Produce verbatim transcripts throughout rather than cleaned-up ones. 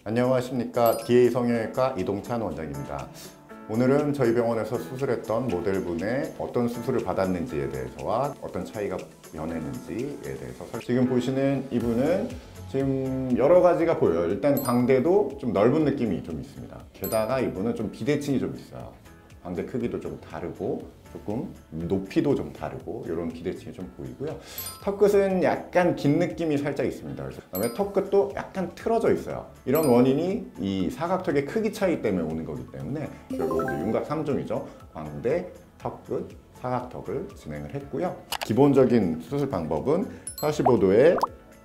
안녕하십니까. 디에이 성형외과 이동찬 원장입니다. 오늘은 저희 병원에서 수술했던 모델분의 어떤 수술을 받았는지에 대해서와 어떤 차이가 연했는지에 대해서 지금 보시는 이분은 지금 여러 가지가 보여요. 일단 광대도 좀 넓은 느낌이 좀 있습니다. 게다가 이분은 좀 비대칭이 좀 있어요. 광대 크기도 좀 다르고 조금 높이도 좀 다르고 이런 비대칭이 좀 보이고요. 턱끝은 약간 긴 느낌이 살짝 있습니다. 그래서 그다음에 턱끝도 약간 틀어져 있어요. 이런 원인이 이 사각턱의 크기 차이 때문에 오는 거기 때문에 결국 이제 윤곽 삼 종이죠. 광대, 턱끝, 사각턱을 진행을 했고요. 기본적인 수술 방법은 사십오 도에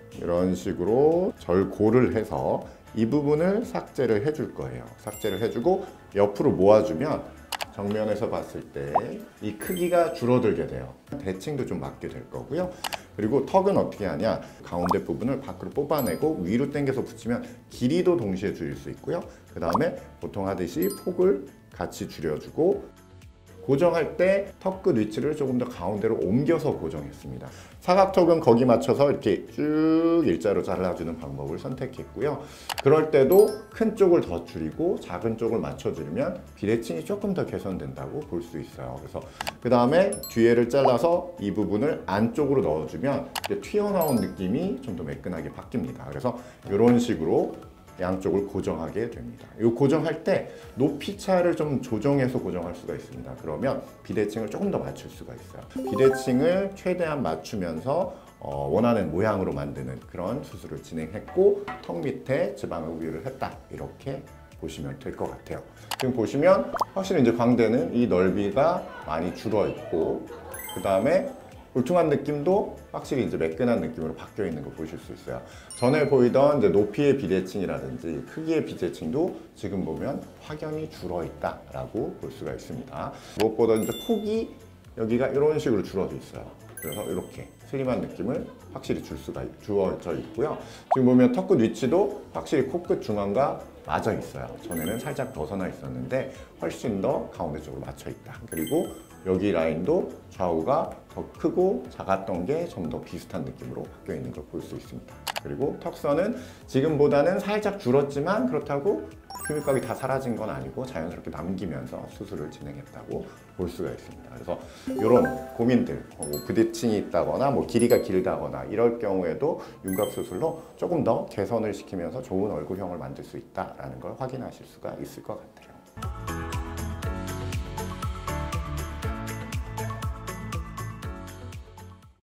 이런 식으로 절골을 해서 이 부분을 삭제를 해줄 거예요. 삭제를 해주고 옆으로 모아주면 정면에서 봤을 때 이 크기가 줄어들게 돼요. 대칭도 좀 맞게 될 거고요. 그리고 턱은 어떻게 하냐, 가운데 부분을 밖으로 뽑아내고 위로 당겨서 붙이면 길이도 동시에 줄일 수 있고요. 그 다음에 보통 하듯이 폭을 같이 줄여주고, 고정할 때 턱끝 위치를 조금 더 가운데로 옮겨서 고정했습니다. 사각턱은 거기 맞춰서 이렇게 쭉 일자로 잘라주는 방법을 선택했고요. 그럴 때도 큰 쪽을 더 줄이고 작은 쪽을 맞춰주면 비대칭이 조금 더 개선된다고 볼 수 있어요. 그래서 그 다음에 뒤에를 잘라서 이 부분을 안쪽으로 넣어주면 튀어나온 느낌이 좀 더 매끈하게 바뀝니다. 그래서 이런 식으로 양쪽을 고정하게 됩니다. 이 고정할 때 높이 차를 좀 조정해서 고정할 수가 있습니다. 그러면 비대칭을 조금 더 맞출 수가 있어요. 비대칭을 최대한 맞추면서 어, 원하는 모양으로 만드는 그런 수술을 진행했고, 턱 밑에 지방 흡입을 했다, 이렇게 보시면 될 것 같아요. 지금 보시면 확실히 이제 광대는 이 넓이가 많이 줄어 있고, 그 다음에 울퉁한 느낌도 확실히 이제 매끈한 느낌으로 바뀌어 있는 거 보실 수 있어요. 전에 보이던 이제 높이의 비대칭이라든지 크기의 비대칭도 지금 보면 확연히 줄어 있다라고 볼 수가 있습니다. 무엇보다 이제 폭이 여기가 이런 식으로 줄어져 있어요. 그래서 이렇게 슬림한 느낌을 확실히 줄 수가 주어져 있고요. 지금 보면 턱끝 위치도 확실히 코끝 중앙과 맞아 있어요. 전에는 살짝 벗어나 있었는데 훨씬 더 가운데 쪽으로 맞춰 있다. 그리고 여기 라인도 좌우가 더 크고 작았던 게 좀 더 비슷한 느낌으로 바뀌어 있는 걸 볼 수 있습니다. 그리고 턱선은 지금보다는 살짝 줄었지만 그렇다고 흡입각이 다 사라진 건 아니고 자연스럽게 남기면서 수술을 진행했다고 볼 수가 있습니다. 그래서 이런 고민들, 뭐 부딪힘이 있다거나 뭐 길이가 길다거나 이럴 경우에도 윤곽 수술로 조금 더 개선을 시키면서 좋은 얼굴형을 만들 수 있다는 걸 확인하실 수가 있을 것 같아요.